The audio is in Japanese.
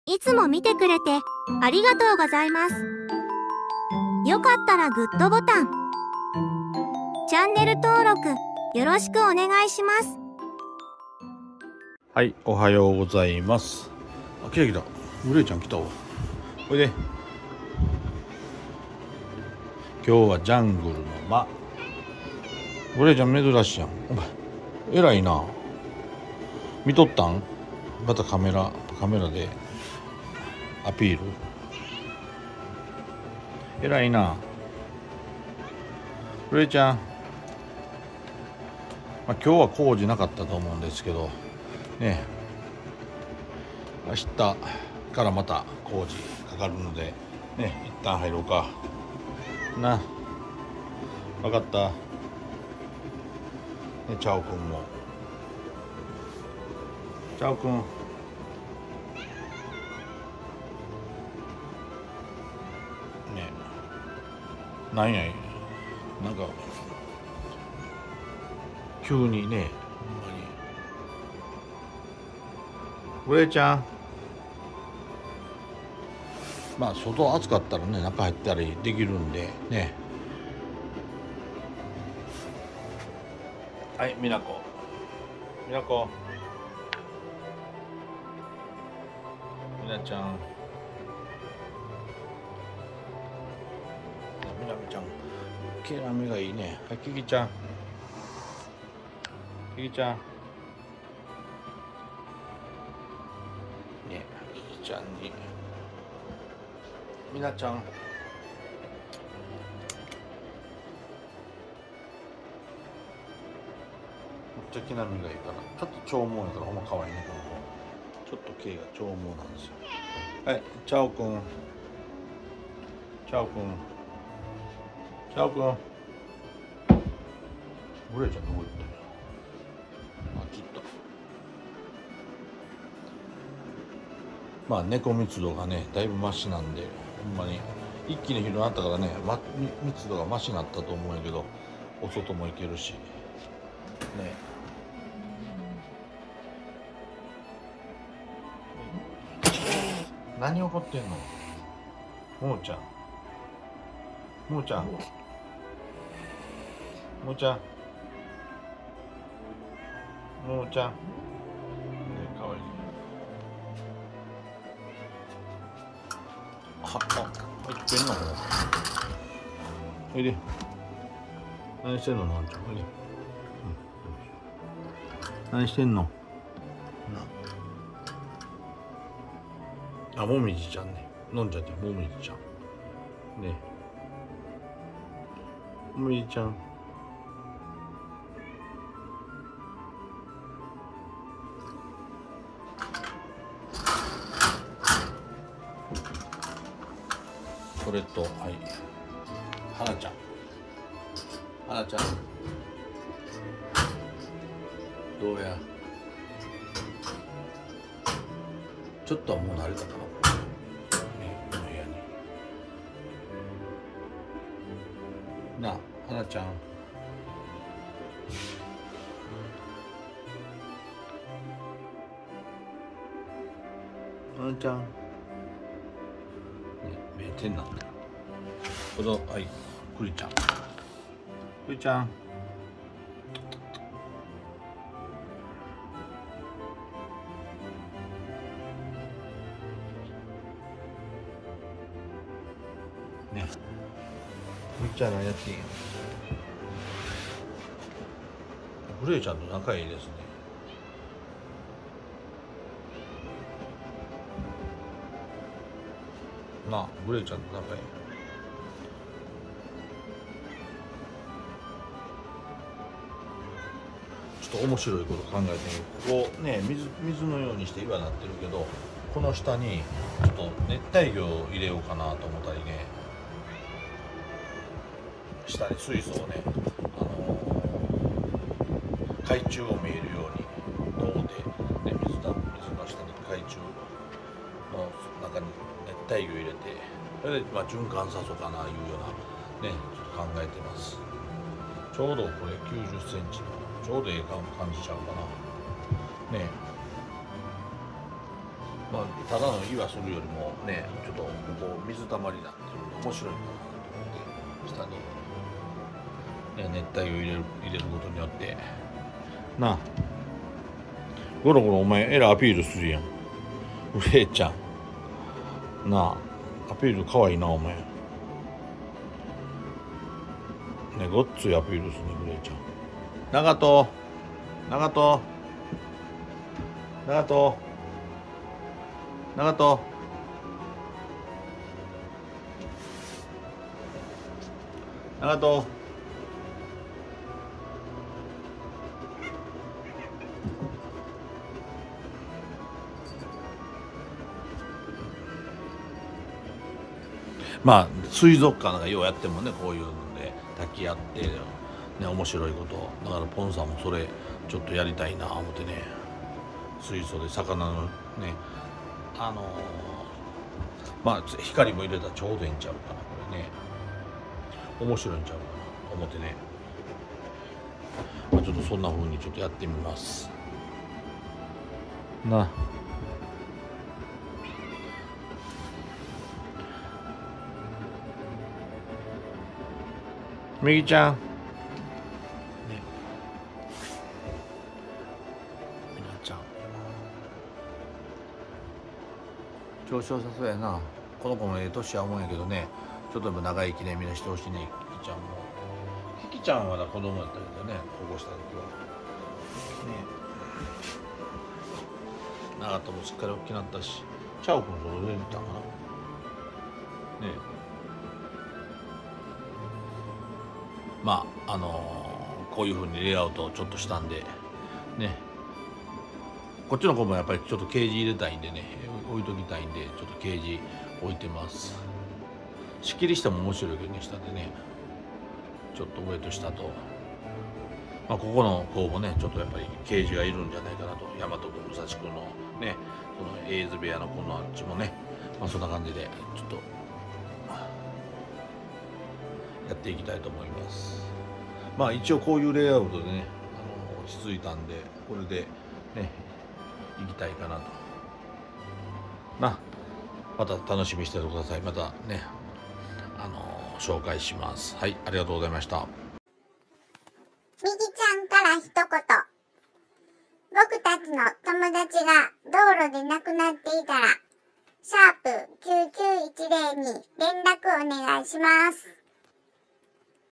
いつも見てくれてありがとうございます。よかったらグッドボタン、チャンネル登録よろしくお願いします。 はい、おはようございます。あ、来た来た。グレイちゃん来たわ。おいで。今日はジャングルの間。グレイちゃん珍しいやん。お前、偉いな。見とったん？またカメラでアピール。偉いな。グレイちゃん。今日は工事なかったと思うんですけどね、明日からまた工事かかるのでね、一旦入ろうかな。分かった、ね、チャオくんも。チャオくん、ね、なんやなんか急にね、ほんまに。グレイちゃん、まあ外暑かったらね、中入ったりできるんでね。はい、みなこみなちゃん、みなみちゃん、毛並みがいいね。はい、キキちゃん、キキちゃんね、キキちゃんにみなちゃん、めっちゃ毛並みがいいから、ちょっと長毛やからほんま可愛いね、この子。ちょっと毛が長毛なんですよ。はい、チャオくん、チャオくん、チャオくん。グレイちゃんどこ行ったの？あ、きっと。まあ猫密度がね、だいぶマシなんで、ほんまに一気に広がったからね、密度がマシになったと思うんやけど、お外も行けるしね。何怒ってんの？もーちゃん、もーちゃん、もーちゃん、もーちゃん、ね、かわいい。入ってんの？おいで。何してんの、のんちゃん。おいで。何してんの？あ、もみじちゃんね。のんちゃんってもみじちゃん。ね。もみじちゃん。それと、はい。はなちゃん。はなちゃん。どうや。ちょっとはもう慣れたかな。ね、この部屋に。なあ、はなちゃん。はなちゃん。ね、名店なんだよ。どうぞ、はい、くりちゃん。くりちゃん。ね、くりちゃん何やっていいんや。グレイちゃんと仲いいですね。なあ、グレイちゃんと仲いい。ちょっと面白いこと考えてみる。ここね、水のようにして岩になってるけど、この下にちょっと熱帯魚を入れようかなと思ったりね。下に水槽をね、海中を見えるように銅で、ね、水の下に海中の中に熱帯魚を入れて、それで循環さそうかないうようなね、ちょっと考えてます。ちょうどこれ90センチのちょうどええ感じちゃうかなね。 まあただの岩するよりもね、ちょっとここ水たまりになってるんで面白いかなと思って、下に、ね、熱帯魚入れることによってなあ、ゴロゴロお前エラアピールするやん、うれいちゃんなあ、アピールかわいいなお前ね、ごっついアピールするね、うれいちゃん。長門長門長門長門長門、まあ水族館なんかようやってもね、こういうので滝やってね、面白いことだから、ポンさんもそれちょっとやりたいな思ってね、水槽で魚のね、まあ光も入れたらちょうどいいんちゃうかな、これね、面白いんちゃうかなと思ってね、まあ、ちょっとそんな風にちょっとやってみますな。みぎちゃんね、みなちゃん調子良さそうやな。この子も年は思うんやけどね、ちょっとでも長い記念みんなしてほしいね。キキちゃんも、キキちゃんはまだ子供やったけどね、保護した時はね、長門もしっかり大きくなったし、チャオくんそれで見たかなね。まあこういう風にレイアウトをちょっとしたんでね、こっちの子もやっぱりちょっとケージ入れたいんでね、置いときたいんで、ちょっとケージ置いてます。仕切りしても面白いけどね、下でね、ちょっと上と下と、まあ、ここの子もね、ちょっとやっぱりケージがいるんじゃないかなと、大和君、武蔵君のね、そのエイズ部屋の子のあっちもね、まあ、そんな感じでちょっとやっていきたいと思います。まあ一応こういうレイアウトでね、落ち着いたんで、これでね行きたいかなとな。また楽しみにしててください。またね紹介します。はい、ありがとうございました。 みぎちゃんから一言。僕たちの友達が道路で亡くなっていたら、#9910に連絡お願いします。